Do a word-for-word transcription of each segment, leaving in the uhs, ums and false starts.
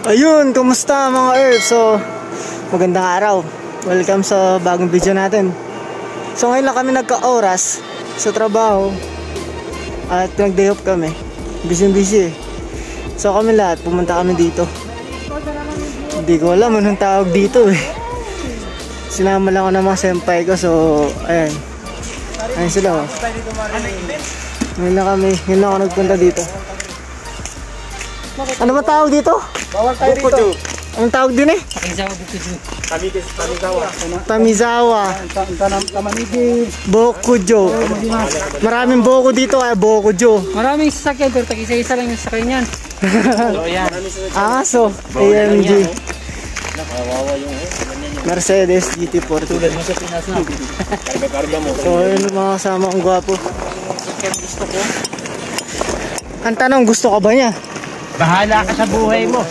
Ayun, kumusta mga Earth? So, magandang araw. Welcome sa bagong video natin. So, ngayon lang kami nagka-oras sa trabaho at nag-day off kami. Busy-busy eh. So, kami lahat, pumunta kami dito. Hindi ko alam anong tawag dito eh. Sinama lang ako ng mga senpai ko. So, ayan. Ayan sila oh. Ngayon lang kami, ngayon lang ako nagpunta dito. Ano ba tawag dito? Bawal tayo dito. Anong tawag din eh? Tamizawa Bokujo. Tamizawa. Tamizawa. Tamanigi. Bokujo. Maraming boko dito kaya Bokujo. Maraming sasakyan pero tag-isa-isa lang yung sasakyan yan. So yan. Aso. A M G. Mercedes G T forty. Tulad mo sa Pinas na. Karga-karga mo. So ayun mga kasama kong gwapo. Sasakyan gusto ko. Ang tanong, gusto ka ba niya? Bahala ka sa buhay mo.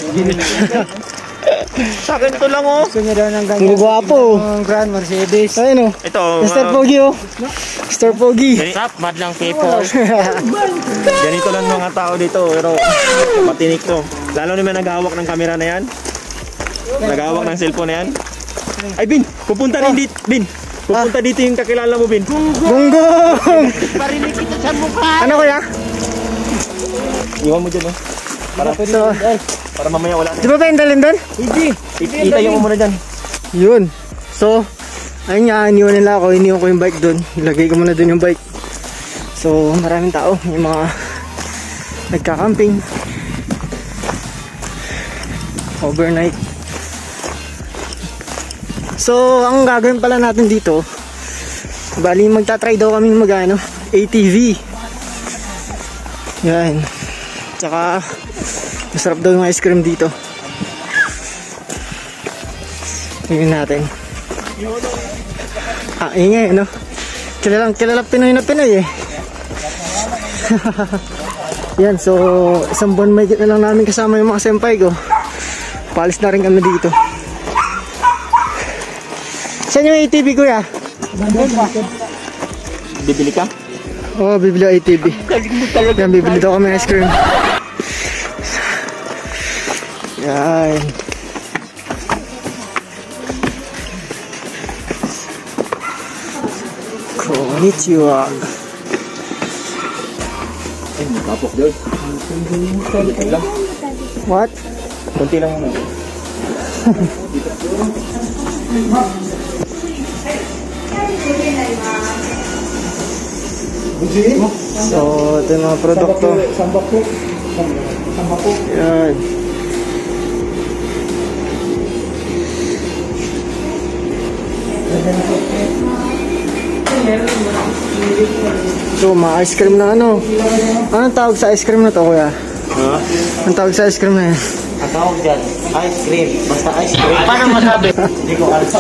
Sa akin to lang oh. Gusto niya daw ng Ang gwapo. Ang Grand Mercedes. Ayun oh. Ito. Mister uh, Pogi oh. Mister Pogi. Stop, madlang people. Ganito lang mga tao dito. Pero matinik to. Lalo naman naghahawak ng camera na yan. Naghahawak ng cellphone na yan. Ay Bin, pupunta rin dito. Bin, pupunta dito yung kakilala mo Bin. Gunggong. Parinig kita sa mukha. Ano kaya? Iwan mo dyan oh. Para, So, para mamaya wala di ba pa yung dalhin doon? Hindi. Itayo mo muna dyan. Yun. So, ayun nga, iniwan nila ako. Iniwan ko yung bike doon. Ilagay ko muna doon yung bike. So, maraming tao. Yung mga nagka-camping. Overnight. So, ang gagawin pala natin dito, bali magta-try daw kami mag-ano, A T V. Yan. Tsaka, masarap daw yung ice cream dito. Tingnan natin. Ah, ingay, no? Kilalang, kilala Pinoy na Pinoy eh. Yan, so, isang buwan may na lang namin kasama yung mga senpai ko. Palis na rin kami dito. Saan yung A T V kuya? Bibili ka? Oo, oh, bibili A T V. Yan, bibili daw kami ice cream. Yan. Konnichiwa. Ay, kapok doon. Kunti lang. What? Kunti lang muna. So, ito yung mga produkto. Sambako. Sambako. Yan. So, mga ice cream na ano. Anong tawag sa ice cream na to, kuya? Ha? Anong tawag sa ice cream na yan? Ang tawag dyan, ice cream. Basta ice cream. Paano masabi? Hindi ko alam.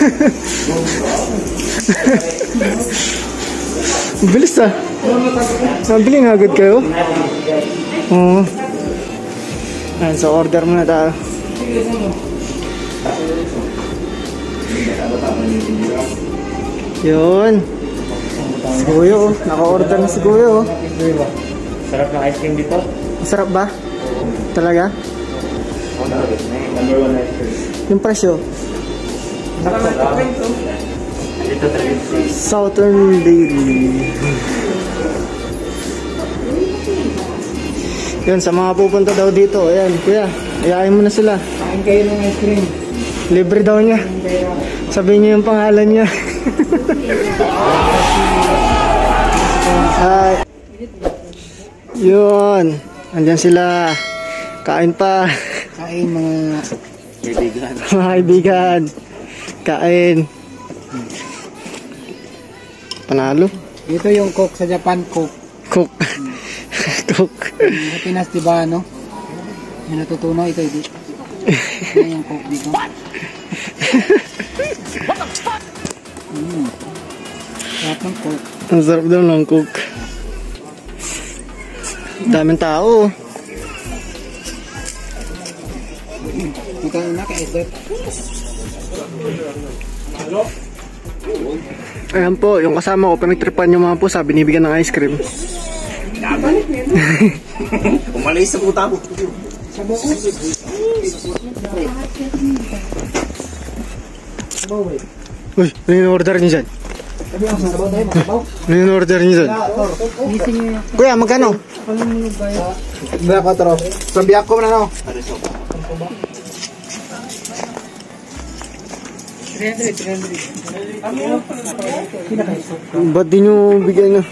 Bilis ah. Mabili nga agad kayo. Oo. Ayan, so order muna tayo. Yun. Si Kuya oh. Naka-order na si Kuya oh. Sarap ng ice cream dito. Masarap ba? Talaga? Number one ice cream. Yung presyo? Dito talaga. Southern Dairy. Yun, sa mga pupunta daw dito. Ayan, kuya, ayayin mo na sila. Kain kayo ng ice cream. Libre daw niya. Sabihin niyo yung pangalan niya. Ay. Yun. Andyan sila. Kain pa. Kain mga Kaibigan. Mga kaibigan. Kain. Panalo. Ito yung Coke sa Japan, Coke. Cook. Cook. Sa Pinas, diba, no? Yung natutunan, ito, ito. Ito yung Coke dito. Mm. Sarap ng Coke. Ang sarap daw ng Coke. Daming tao. Ito yung naka-edit. Ayan po, yung kasama ko, pinagtripan yung mga pusa, binibigyan ng ice cream. Umalis sa puta mo. Uy, ano yung order niyo dyan? Ano yung order niyo dyan? Kuya, magkano? Berapa tro? Sabi ako na no. Ba't di nyo bigyan nyo?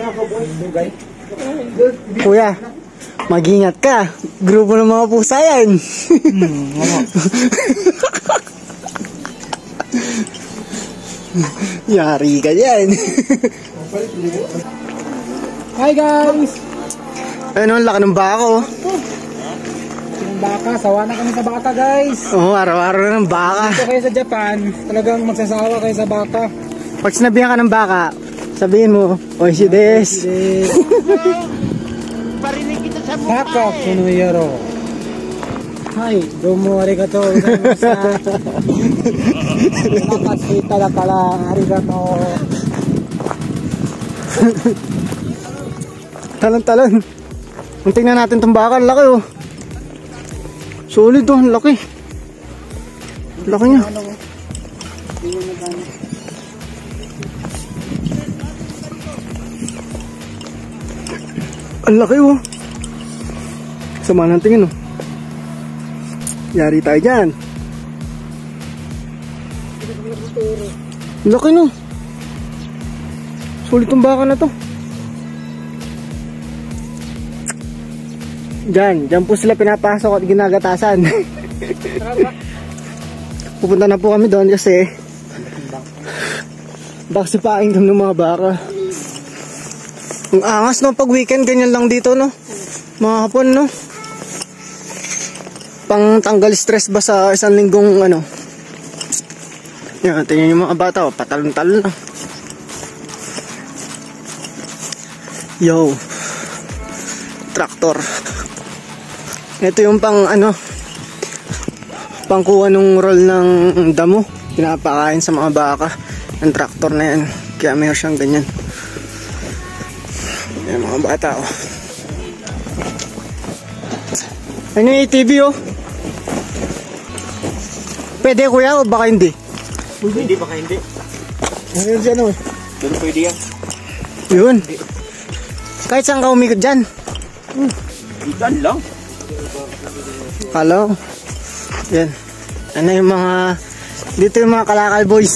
Kuya, mag-ingat ka. Grupo ng mga pusa yan. Yari ka yan. Hi guys! Ano, ang laki ng baka oh. Yung baka, sawa na kami sa baka guys. Oo, oh, araw-araw na ng baka. Dito kayo sa Japan, talagang magsasawa kayo sa baka. Pag sinabihan ka ng baka, sabihin mo, oishi desu. Baka, kuno yaro. Hi, domo arigatou gozaimasu. Nakasita na pala, arigatou. Talon-talon. Tingnan natin itong baka, ang laki oh. Solid oh, ang laki. Ang laki niya. Ang laki oh. Sama ng tingin oh. Yari tayo dyan. Ang laki no. Solid itong baka na to. Diyan, diyan po sila pinapasok at ginagatasan. Pupunta na po kami doon kasi baka sipain kami ng mga baka. Ang angas no, pag weekend ganyan lang dito no. Mga hapon no. Pang tanggal stress ba sa isang linggong ano. Yan, tingnan yung mga bata oh, patalon-talon na. Yo. Traktor. Ito yung pang ano, pangkuha nung roll ng damo, pinapakain sa mga baka ng traktor na yan, kaya mayroon siyang ganyan. Yan mga bata oh. Ano yung A T V oh? Pwede kuya o baka hindi? Hindi, baka hindi. Ano yun dyan oh? Pero pwede yan. Yun. Kahit saan ka umikot dyan. Hmm. Ikan lang. Hello. Yan. Ano yung mga dito yung mga kalakal boys.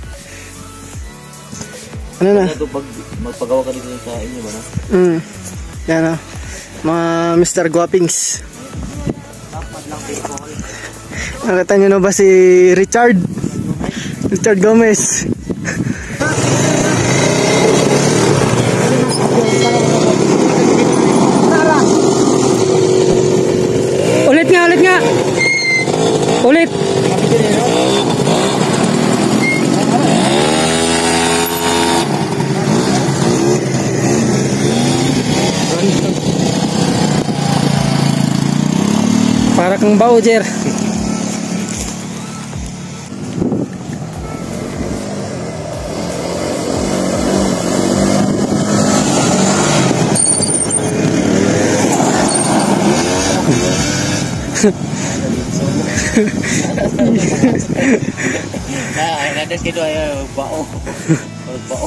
Ano na? Ito pag magpagawa ka dito sa inyo ba na? Mm. Yan o. Mga Mister Guapings. Nakita nyo na ba si Richard? Richard Gomez. Ulit nga, ulit nga. Ulit. Para kang Bowser. Nah, ada gitu ya bau. Bau.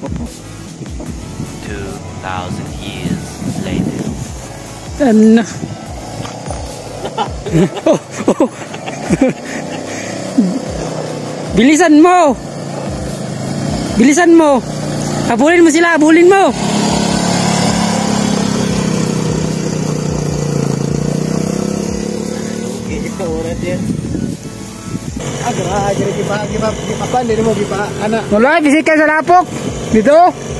two thousand years later. Ano? Oh, oh. Bilisan mo. Bilisan mo. Habulin mo sila, habulin mo. Agra, jadi gipa gipa gipa apa hindi mo gipa ana. Wala, bisik ka sa lapok. Dito.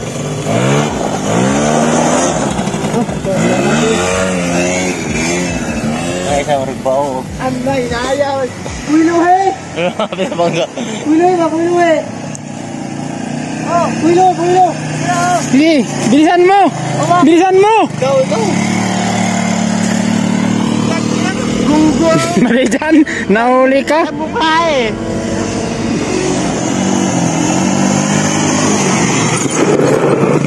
Ay, sa orang bau. Anay naya. Kuilo he. Apa bangga? Kuilo ba kuilo he. Oh, kuilo, kuilo. Sige, bilisan mo. Bilisan mo. Go, go. Mali dyan, nahuli ka. Mukha eh.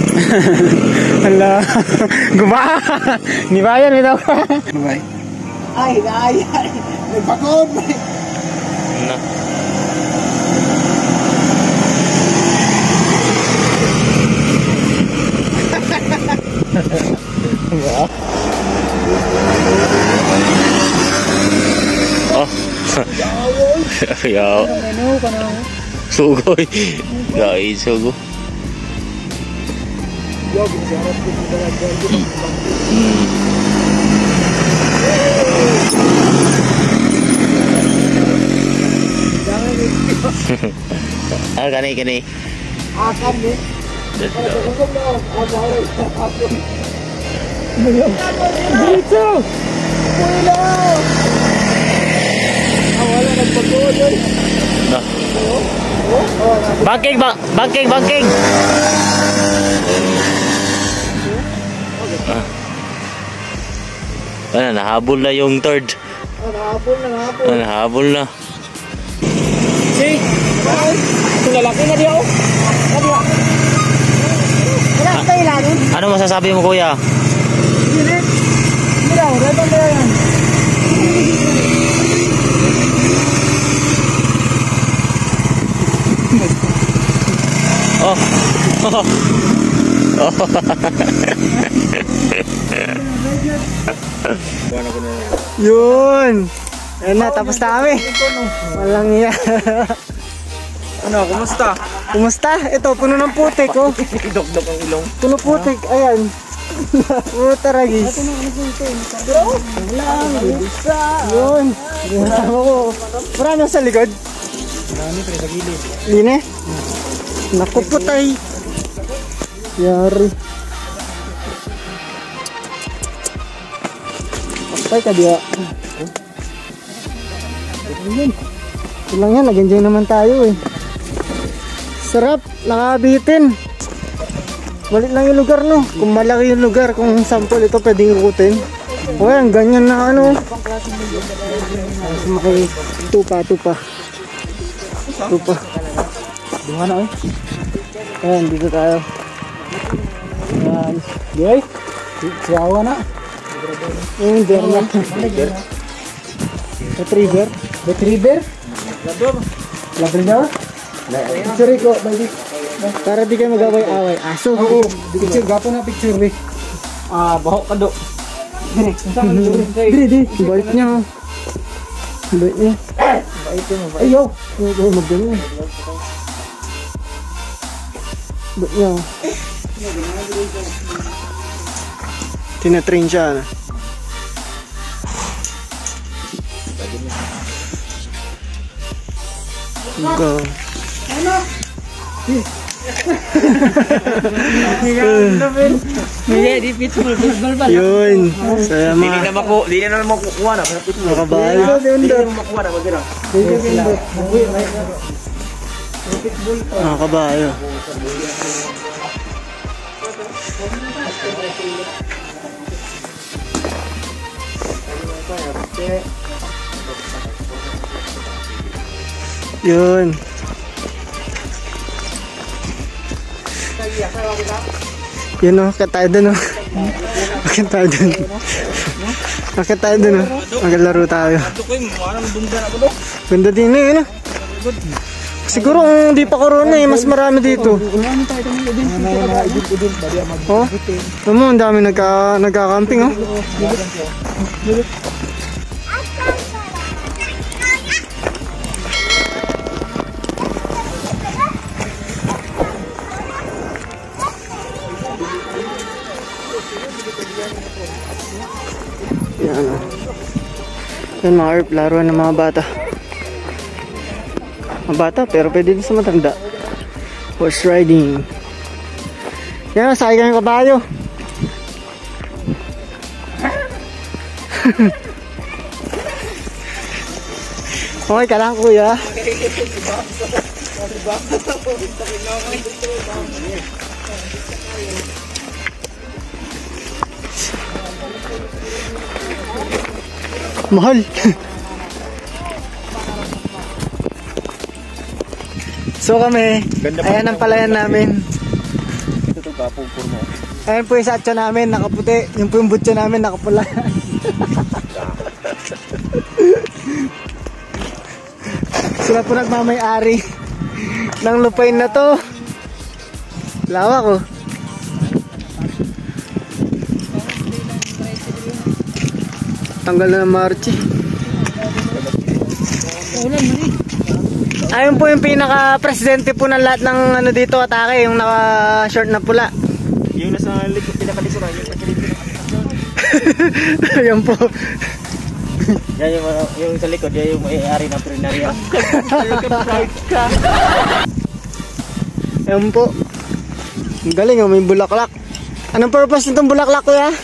Hala, gumaan. Di ba yan ito? Bye. Ay, ay, ay. Nagpagod. Na. Oh. Ya. Sugoy. Gay sugo. Ah, kani kani. Akan ni. Let's go. Dito! Wala! Wala nagpagod yun. Nah. Bangking, bang, bangking, bangking. Ah. Ano, nahabol na yung third. Ah, nahabol na, nahabol. Ah, nahabol na. Si! Ito lalaki na diyo. Wala ka ilalim. Ano masasabi mo, kuya? Hindi. Hindi daw, rebang na yan. Oh. Oh. Yun. Ayun na, tapos na kami. Walang iya. Ano, kumusta? Kumusta? Ito, puno ng putik, oh. Dok-dok ang ilong. Puno putik, ayan. Puta ragis. Yun. Kasama ko. Marami sa likod. Marami pre, sa gilid. Line. Naku putay. Yari. Patay ka dia. Yun. Ilang yan, nag-enjoy naman tayo eh. Sarap, nakabitin. Balik lang yung lugar, no? Kung malaki yung lugar, kung sample ito pwedeng ikutin. O yan, ganyan na ano. Sumakay, tupa, tupa. Tupa. Dunga na eh. Ayan, dito tayo. Ayan. Gay, siyawa na. Yung der na. Retriever. Retriever? Labrador. Labrador? Picture ko, baby. Para di kayo mag-away-away. Aso. Oo, picture, gapo na picture eh. Ah, bahok ka do. Dire. Dire, dire. Bait niya. Bait niya. Ayaw. Ayaw, mag-ganyan. Bait niya. Tinatrain siya. Go. Hindi, di pitbull, pitbull ba? Yun. Saya Hindi mga na maku, hindi na naman makukuha na. makabayo. Hindi na naman makukuha na, magkira. Makabayo. Yun. Yun o, akit tayo dun o. Akit tayo dun. Akit tayo dun o. Maglaro tayo. Ganda din na yun o. Siguro kung di pa corona eh, mas marami dito. Oh, alam mo, ang dami nagka, nagka-camping oh. Yan o. Yan mga herb, laruan ng mga bata. Mga bata, pero pwede din sa matanda. Horse riding. Yan, sakay kami kabayo. Okay ka lang, kuya. Mahal. So kami, ayan ang palayan namin. Ito kapupur mo. Ayan po yung satya namin, nakaputi. Yung po yung butya namin, nakapula. Sila po nagmamay-ari ng lupain na to. Lawak oh. Tanggal na ng Marchi. Ayun po yung pinaka-presidente po ng lahat ng ano dito, atake, yung naka-short na pula. Yung nasa likod, pinakalikod, yung nasa Ayan po. yan yung, yung sa likod, yan yung may-ari ng perinarya. Ayan po. Ang galing oh, may bulaklak. Anong purpose nitong bulaklak ko ya?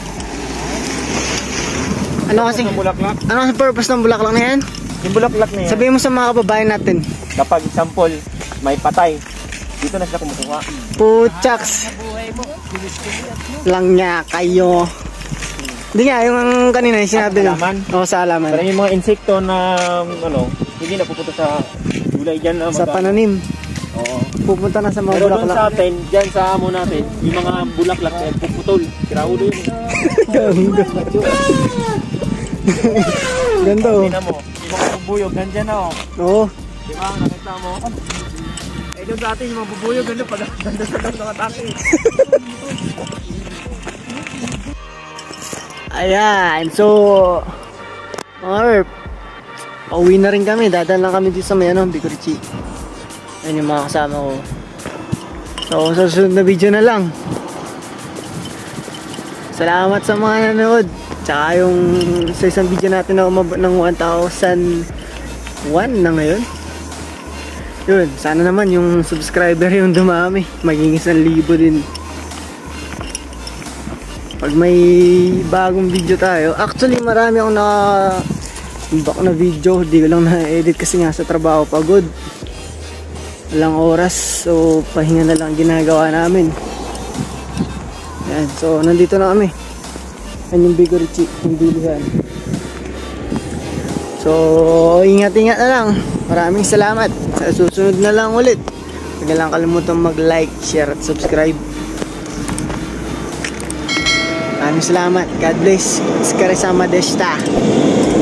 Ano kasi? Bulaklak? Ano kasi purpose ng bulaklak na yan? Yung bulaklak na yan, Sabihin mo sa mga kababayan natin. kapag example, may patay, dito na sila kumukuha. Puchaks. Lang niya kayo. Hindi nga, yung kanina yung sinabi Sa halaman? Oo, sa halaman. Pero yung mga insekto na, ano, hindi na pupunta sa gulay dyan. Na Sa mga- pananim. Oo. Pupunta na sa mga Pero doon sa bulaklak. atin, dyan sa amo natin, yung mga bulaklak na puputol. Kiraulo yun. Ganda. Ganda oh. Tingnan mo, yung mga bubuyog, nandyan na oh. Oo. Di ba? Nakita mo? Eh doon sa atin, yung mga bubuyog, ganda pag ganda sa lang ng atake. Ayan, so or pauwi na rin kami, dadaan lang kami dito sa may ano, Bicorichi. Ayan yung mga kasama ko. So sa susunod na video na lang. Salamat sa mga nanood. Tsaka yung sa isang video natin na umabot ng one thousand one na ngayon. Yun, sana naman yung subscriber yung dumami, maging isang libo din. Pag may bagong video tayo, actually marami akong naka-back na video, di ko lang na-edit kasi nga sa trabaho pagod. Walang oras, so pahinga na lang ginagawa namin. Yan, so nandito na kami. Yan yung Bicorichi, yung bilihan. So ingat-ingat na lang. Maraming salamat. Sa susunod na lang ulit. Huwag na lang kalimutan mag-like, share at subscribe. Maraming salamat. God bless. Skarisama deshta.